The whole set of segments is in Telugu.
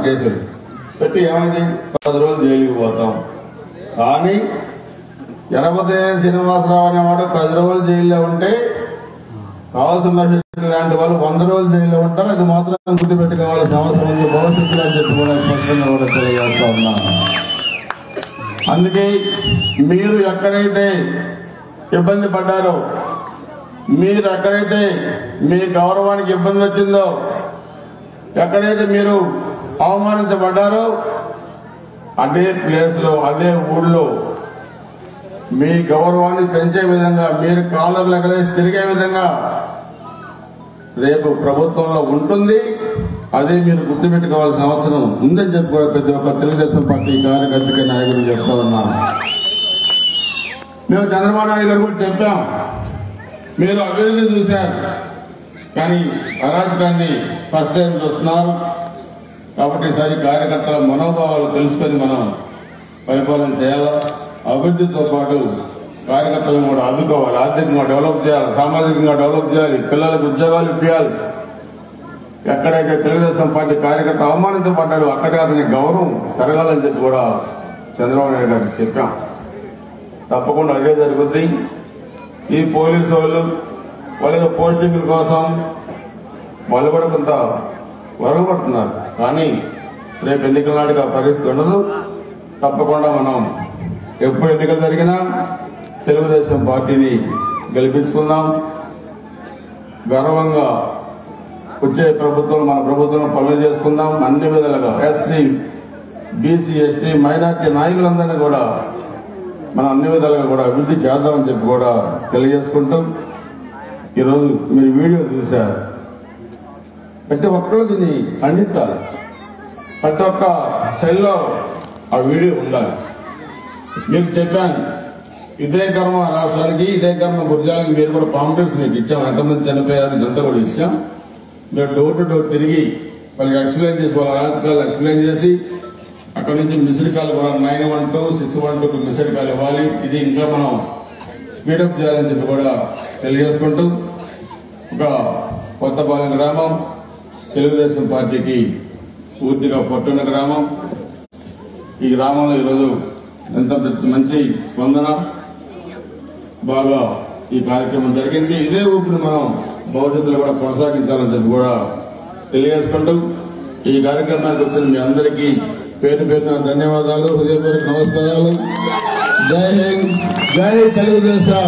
కేసులు పెట్టి ఏమైంది 10 రోజులు జైలుకి పోతాం. కానీ యనపతి శ్రీనివాసరావు అనేవాడు 10 రోజులు జైల్లో ఉంటే కావాల్సిన లాంటి వాళ్ళు 100 రోజులు జైల్లో ఉంటారు. అది మాత్రం గుర్తుపెట్టుకోవాల్సిన అవసరం ఉంది భవిష్యత్తులో అని చెప్పి కూడా స్పష్టంగా కూడా తెలియజేస్తా ఉన్నాను. అందుకే మీరు ఎక్కడైతే ఇబ్బంది పడ్డారో, మీరు ఎక్కడైతే మీ గౌరవానికి ఇబ్బంది వచ్చిందో, ఎక్కడైతే మీరు అవమానించబడ్డారో అదే ప్లేస్ లో అదే ఊళ్ళో మీ గౌరవాన్ని పెంచే విధంగా, మీరు కాలర్లు ఎగరేసి తిరిగే విధంగా రేపు ప్రభుత్వంలో ఉంటుంది. అదే మీరు గుర్తుపెట్టుకోవాల్సిన అవసరం ఉందని చెప్పి కూడా ప్రతి ఒక్క తెలుగుదేశం పార్టీ కార్యకర్తకి నాయకులు చెప్తా ఉన్నాను. మేము చంద్రబాబు నాయుడు గారు కూడా చెప్పాం, మీరు అభివృద్ధి చూశారు కానీ అరాచకాన్ని ఫస్ట్ టైం చూస్తున్నారు. కాబట్టి ఈసారి కార్యకర్తల మనోభావాలు తెలుసుకొని మనం పరిపాలన చేయాలా. అభివృద్ధితో పాటు కార్యకర్తలను కూడా ఆదుకోవాలి, ఆర్థికంగా డెవలప్ చేయాలి, సామాజికంగా డెవలప్ చేయాలి, పిల్లలకు ఉద్యోగాలు ఇప్పించాలి. ఎక్కడైతే తెలుగుదేశం పార్టీ కార్యకర్త అవమానించబడ్డాడో అక్కడే అతని గౌరవం పెరగాలని చెప్పి కూడా చంద్రబాబు నాయుడు గారికి చెప్పాం. తప్పకుండా అదే జరుగుతుంది. ఈ పోలీసు వాళ్ళ పోస్టింగ్ల కోసం వాళ్ళు కూడా కొంత వరగబడుతున్నారు. కానీ రేపు ఎన్నికల నాటికి ఆ పరిస్థితి ఉండదు. తప్పకుండా మనం ఎప్పుడు ఎన్నికలు జరిగినా తెలుగుదేశం పార్టీని గెలిపించుకుందాం. గర్వంగా వచ్చే ప్రభుత్వం మన ప్రభుత్వం పనులు చేసుకుందాం. అన్ని విధాలుగా ఎస్సీ, బీసీ, ఎస్టీ, మైనార్టీ నాయకులందరినీ కూడా మనం అన్ని విధాలుగా కూడా అభివృద్ధి చేద్దామని చెప్పి కూడా తెలియజేసుకుంటూ, ఈరోజు మీరు వీడియో చూశారు. ప్రతి ఒక్కరు దీన్ని ఖండించాలి. ప్రతి ఒక్క సెల్లో ఆ వీడియో ఉండాలి. మీకు చెప్పాను, ఇదే కర్మ రాష్ట్రానికి, ఇదే కర్మ గుర్జాలకి మీరు కూడా కాంపిటీషన్ మీకు ఇచ్చాం. ఎంతమంది చనిపోయారు ఇదంతా కూడా ఇచ్చాం. మీరు డోర్ టు డోర్ తిరిగి వాళ్ళకి ఎక్స్ప్లెయిన్ చేసి, వాళ్ళ రాజకీయాలు ఎక్స్ప్లెయిన్ చేసి, అక్కడి నుంచి మిస్డ్ కాల్ కూడా 912 612 మిస్డ్ కాల్ ఇవ్వాలి. ఇది ఇంకా మనం స్పీడప్ చేయాలని చెప్పి కూడా తెలియజేసుకుంటూ, ఒక కొత్తపాలెం గ్రామం తెలుగుదేశం పార్టీకి పూర్తిగా పట్టున్న గ్రామం. ఈ గ్రామంలో ఈరోజు ఎంత మంచి స్పందన, బాగా ఈ కార్యక్రమం జరిగింది. ఇదే ఊపిరి మనం భవిష్యత్తులో కూడా కొనసాగించాలని చెప్పి కూడా తెలియజేసుకుంటూ, ఈ కార్యక్రమానికి వచ్చిన మీ అందరికీ పేరు పేరున ధన్యవాదాలు, హృదయపూర్వక నమస్కారాలు. జై హింద్, జై తెలుగుదేశం,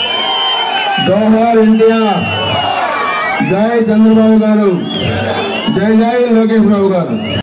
జోహార్ ఇండియా, జై చంద్రబాబు గారు, జై జై లోకేష్ బాబు గారు.